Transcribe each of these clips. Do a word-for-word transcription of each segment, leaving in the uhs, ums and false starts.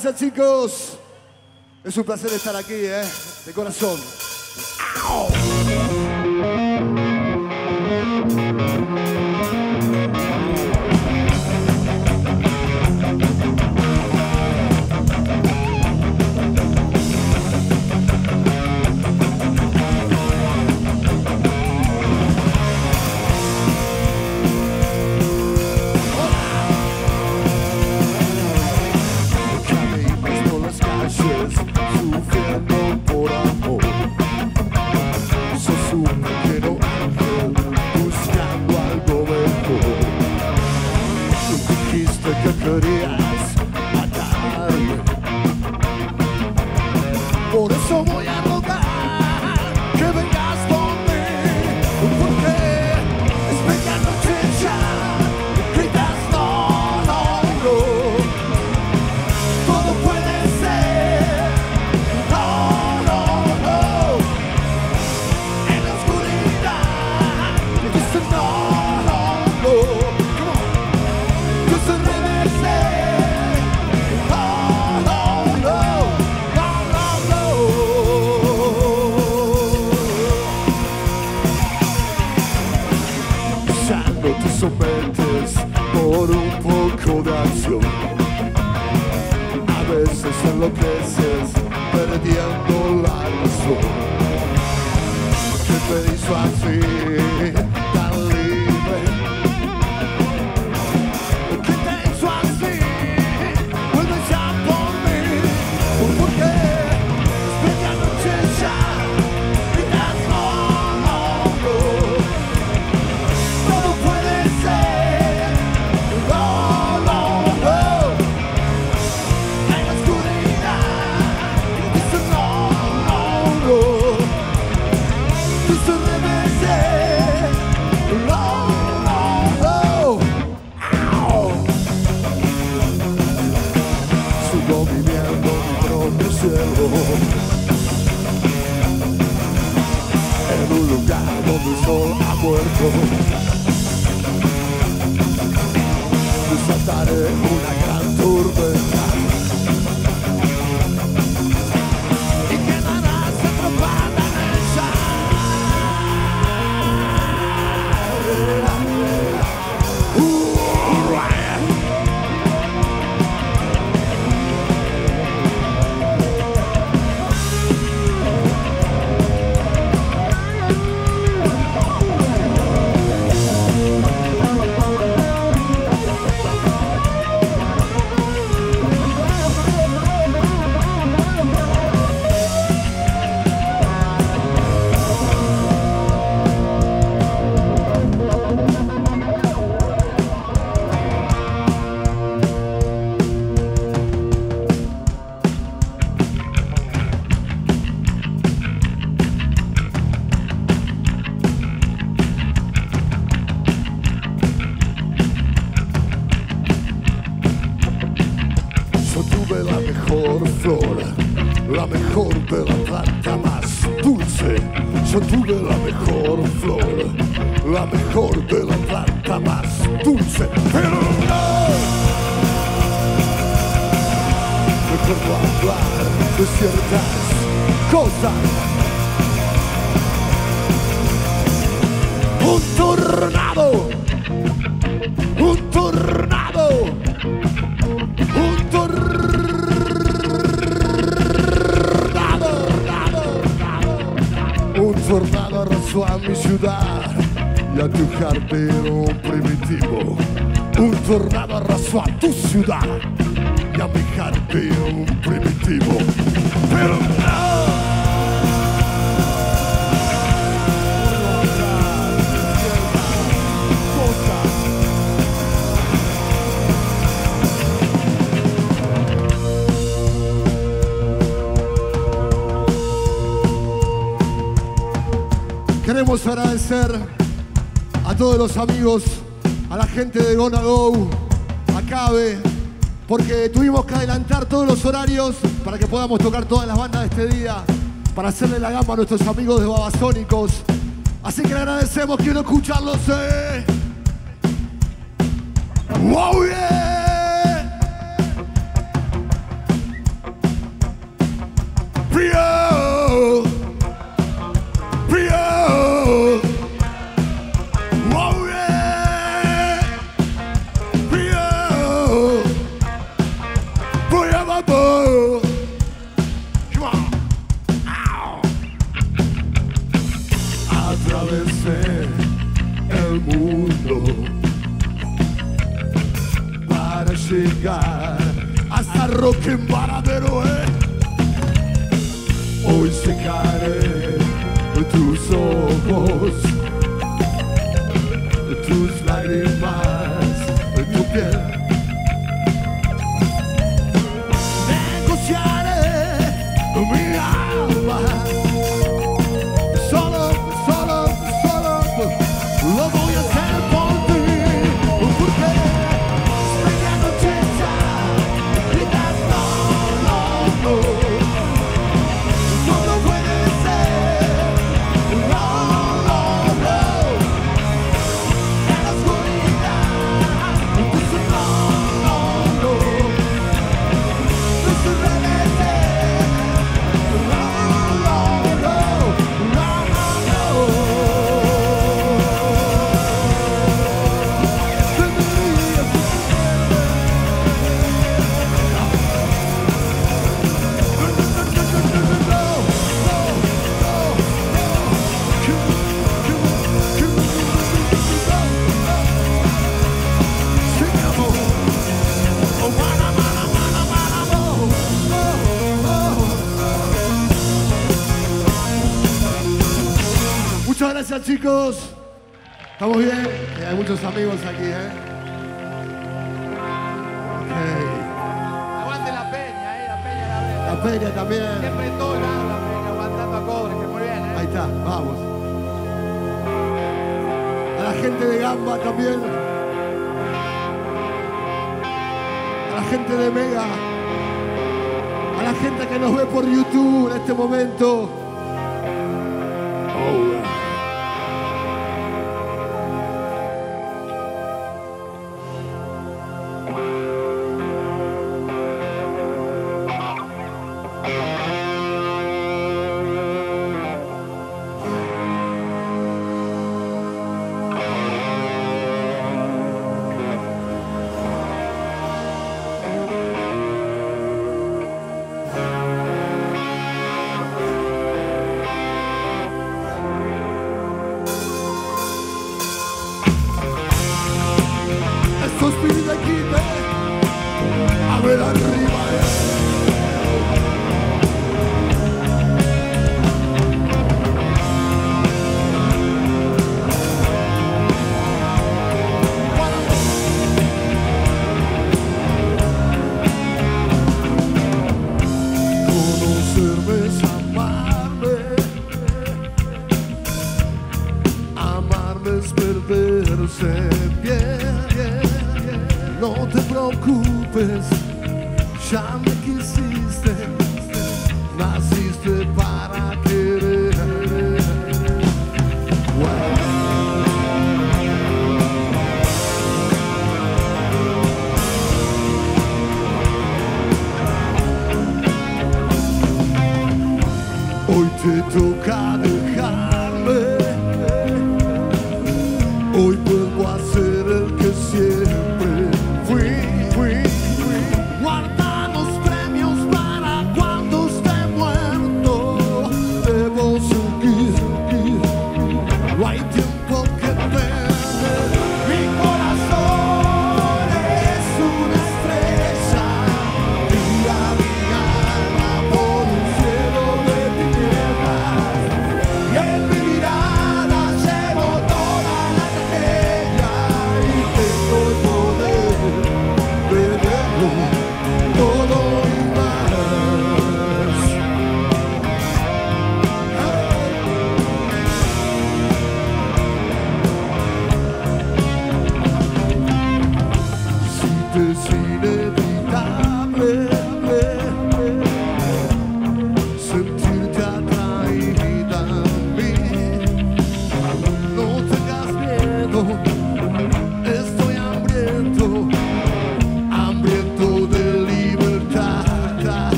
gracias, chicos. Es un placer estar aquí, ¿eh? De corazón. ¡Au! Sufriendo por amor, sos un pequeño ángel buscando algo mejor. Tú dijiste que querías matarme, por eso voy a rogar que vengas por mí, porque es medianoche ya, gritas no, no, no. Todo puede ser. Sometes por un poco de acción. A veces enloqueces perdiendo la razón. ¿Qué te hizo así tan libre? ¿Qué te hizo así? Vuelve ya por mí. ¿Por qué? Es medianoche ya. Gritas no, no, no. Todo puede ser. No, no, no. En la oscuridad. Dice no, no, no. Dice debe ser. No, no, no. Au. Sigo viviendo mi propio cielo, en un lugar donde el sol ha muerto. Desataré una gran tormenta y quedarás atrapada en ella. Uh, right. Yo tuve la mejor flor, la mejor de la planta más dulce. Yo tuve la mejor flor, la mejor de la planta más dulce. Pero no, mejor no hablar de ciertas cosas. Un tornado, un tornado, un tornado. Un tornado arrasó a mi ciudad y a tu jardín primitivo. Un tornado arrasó a tu ciudad y a mi jardín primitivo. Pero no. Queremos agradecer a todos los amigos, a la gente de Gonna Go, a Cabe, porque tuvimos que adelantar todos los horarios para que podamos tocar todas las bandas de este día, para hacerle la gama a nuestros amigos de Babasónicos. Así que le agradecemos, quiero escucharlos. Eh. ¡Wow, yeah! gracias, chicos. ¿Estamos bien? Que hay muchos amigos aquí, ¿eh? Okay. Aguante la peña, eh, la peña la peña. La peña también. Siempre en todos lados la peña, aguantando a cobre, que muy bien, eh. Ahí está, vamos. A la gente de Gamba también. A la gente de Mega. A la gente que nos ve por YouTube en este momento. Oh.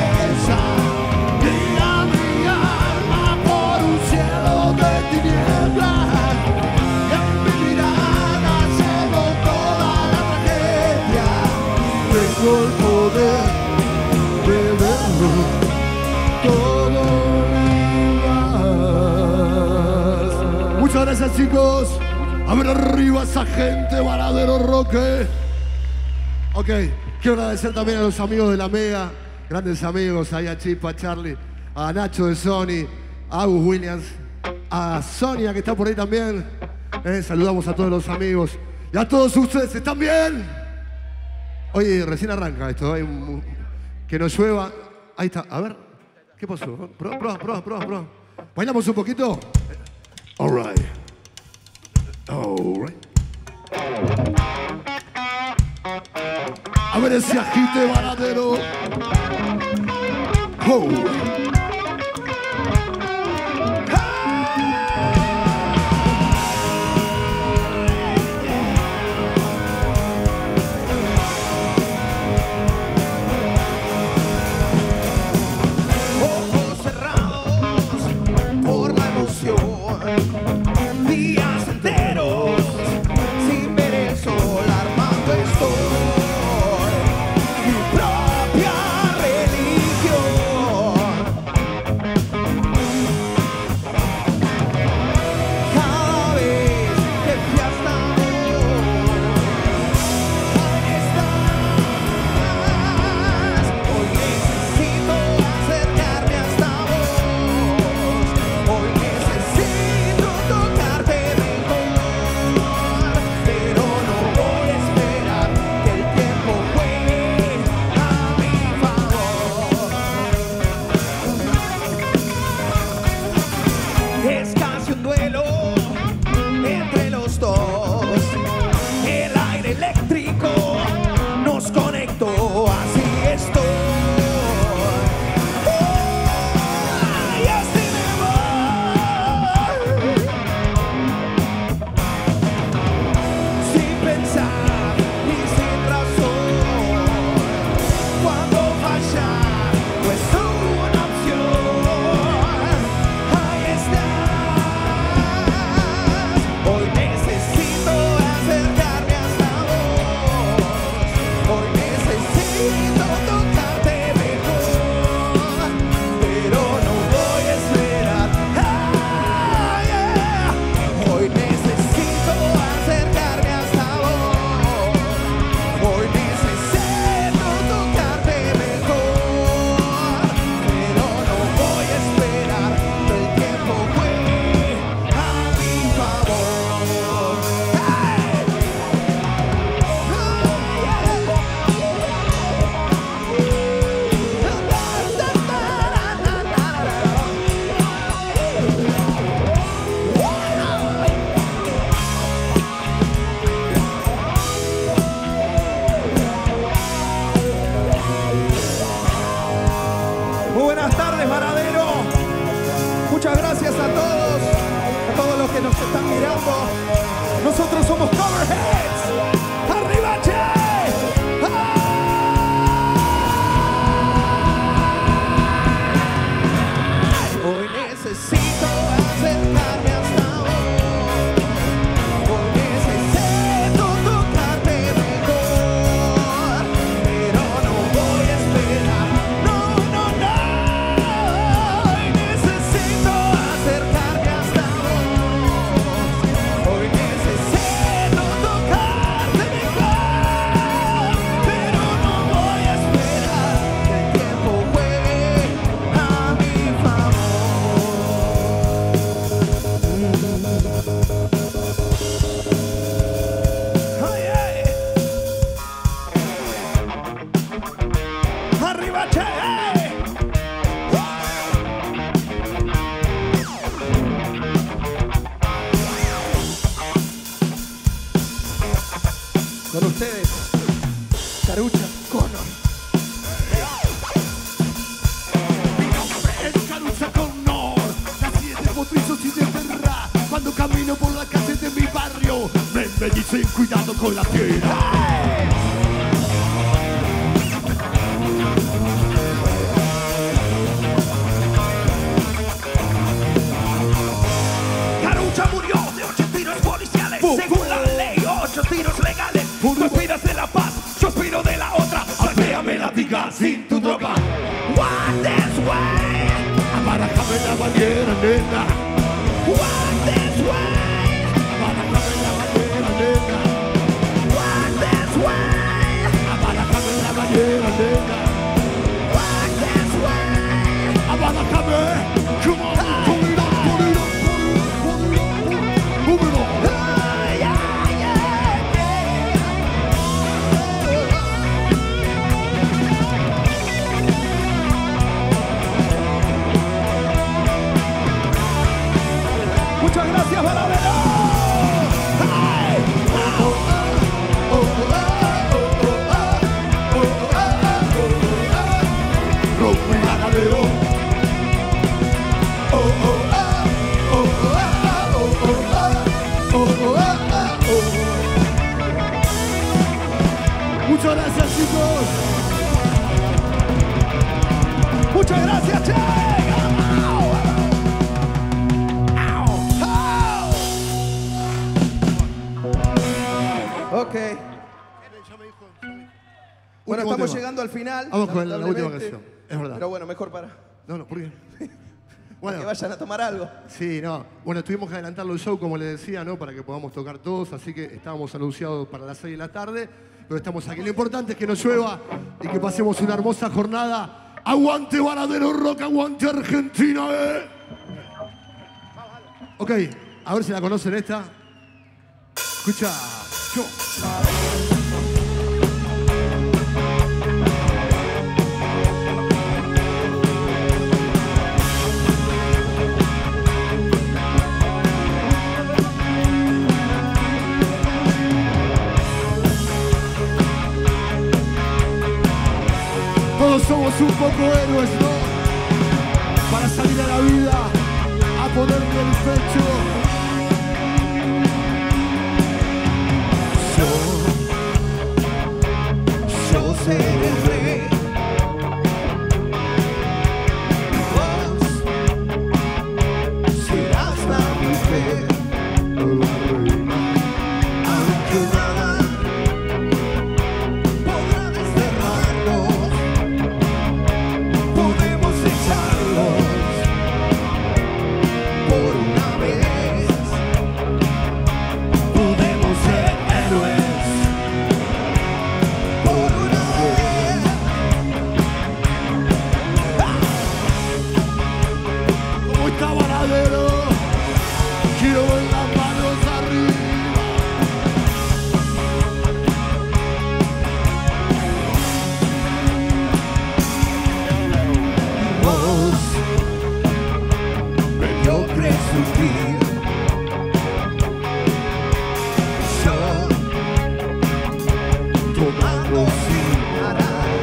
Guía mi alma por un cielo de tinieblas. Muchas gracias, chicos. A ver arriba esa gente, Varadero Roque. Ok, quiero agradecer también a los amigos de la Mega, grandes amigos, ahí a Chip, a Charlie, a Nacho de Sony, a Agus Williams, a Sonia que está por ahí también. Eh, saludamos a todos los amigos y a todos ustedes. ¿Están bien? Oye, recién arranca esto, hay un, que nos llueva. Ahí está, a ver, ¿qué pasó? Prueba, prueba, prueba, prueba, prueba. ¿Bailamos un poquito? All right. All right. A ver ese agite, Varadero. Oh. Días enteros sin ver el sol, armando estoy mi propia religión. Cada vez que fui hasta vos, ahí estás. Hoy necesito acercarme hasta vos. Hoy necesito tocarte mejor, pero no voy a esperar que el tiempo juegue a mi favor. Es casi un duelo entre los dos. El aire eléctrico nos conectó, así estoy. Y así me voy, sin pensar y sin razón. Cuando fallar no es una opción, ahí estás. Hoy necesito acercarme hasta vos. Hoy necesito tocarte mejor, pero no voy a esperar. Ah, yeah. Hoy necesito acercarme hasta vos. Hoy necesito tocarte mejor, pero no voy a esperar que el tiempo juegue a mi favor. Hey. Muy buenas tardes, Varadero. Muchas gracias a todos, a todos los que nos están mirando. Nosotros somos Coverheads. ¡Arriba, che! ¡Ah! Hoy necesito acercarme hasta vos. Hoy necesito tocarte mejor, pero no voy a esperar. No, no, no. Hoy necesito acercarme hasta vos. Hoy necesito tocarte mejor, pero no voy a esperar que el tiempo juegue a mi favor. Ay, ay. Arriba, che. Con ustedes, Carucha Connor. Mi nombre es Carucha Connor, nací de Potrizos y de Terra. Cuando camino por la calle de mi barrio, me, me dicen cuidado con la tierra. Carucha murió de ocho tiros policiales. Según la ley, ocho tiros legales. Tú aspiras de la paz, yo aspiro de la otra. Apéame la tiga sin tu droga. Walk this way, Amarajame la bandera, nena. walk this way. Muchas gracias, Baladero. ¡Ay! Rompe Baladero. Oh, oh, ah, oh, oh, ah, oh, oh, ah, oh, oh, ah, oh. Muchas gracias, chicos. Muchas gracias, Che. Ok. Bueno, Último estamos tema. llegando al final. Vamos con la última lamentablemente. canción. Es verdad. Pero bueno, mejor para, No, no, ¿por qué? para Bueno, que vayan a tomar algo. sí, no. Bueno, tuvimos que adelantarlo el show, como les decía, ¿no? Para que podamos tocar todos, así que estábamos anunciados para las seis de la tarde, pero estamos aquí. Lo importante es que no llueva y que pasemos una hermosa jornada. ¡Aguante Baladero Rock! ¡Aguante Argentina! Eh! Ok, a ver si la conocen esta. Escucha. Yo. Todos somos un poco héroes, ¿no? Para salir a la vida, a ponerle el pecho. Yo, yo seré el rey. Vos serás la mujer. Aunque nada podrá desterrarnos, podemos echarlos por una vez. Podemos ser héroes por una vez. ¿Cómo está Baladero? Quiero ver las manos arriba. Vos, mediocre sutil. Yo, tomando sin parar.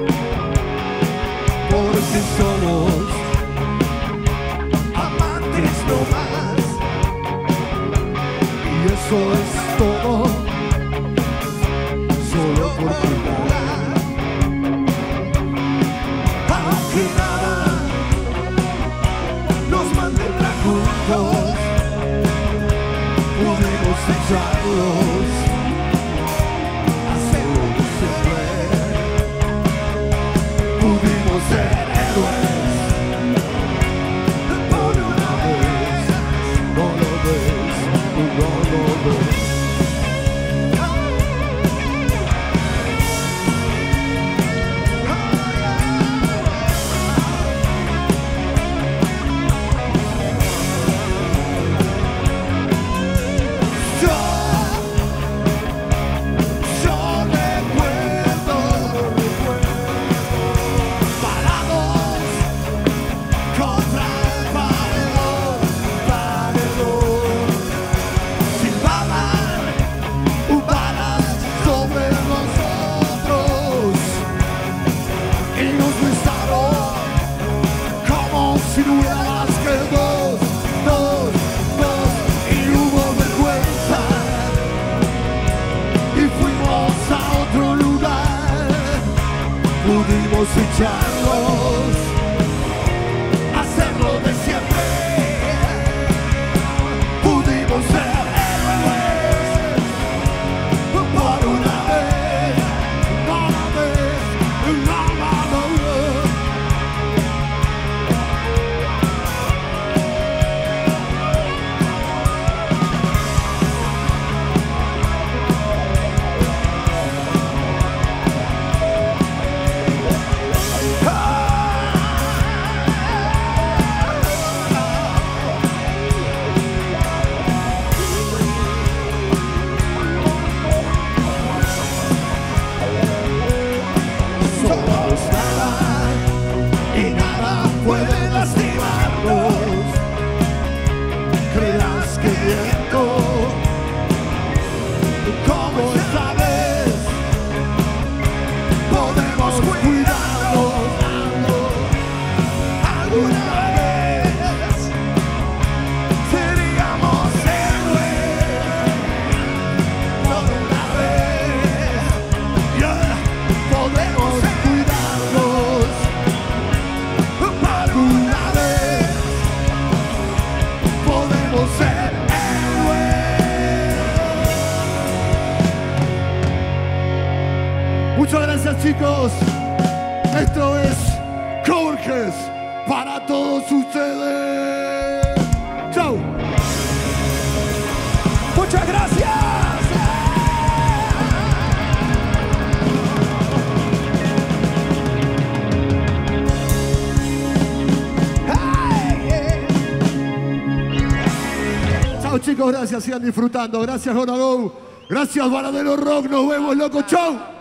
Porque somos amantes no más. Y eso es todo. Solo por jugar. Aunque nada nos mantendrá juntos, podemos echarlos, hacerlo siempre. Pudimos ser héroes por una vez. No lo ves, no lo ves. Yo, yo recuerdo parados contra el paredón, paredón. Silbaban balas sobre nosotros y nos besaron como si no hubiera más que dos, dos, dos, y hubo vergüenza y fuimos a otro lugar. Pudimos echarlos, hacerlo de siempre. Pudimos ser héroes por una vez, por una vez, no, no, no, no. queriendo. Como esta vez podemos cuidarnos alguna vez. Seríamos héroes por una vez. Yeah. Podemos cuidarnos alguna vez. Podemos ser héroes. Muchas gracias, chicos. Esto es Coverheads para todos ustedes. Chau. Muchas gracias. Chao, chicos, gracias. Sigan disfrutando. Gracias, Gonna Go. Gracias, Varadero Rock. Nos vemos, loco. Chau.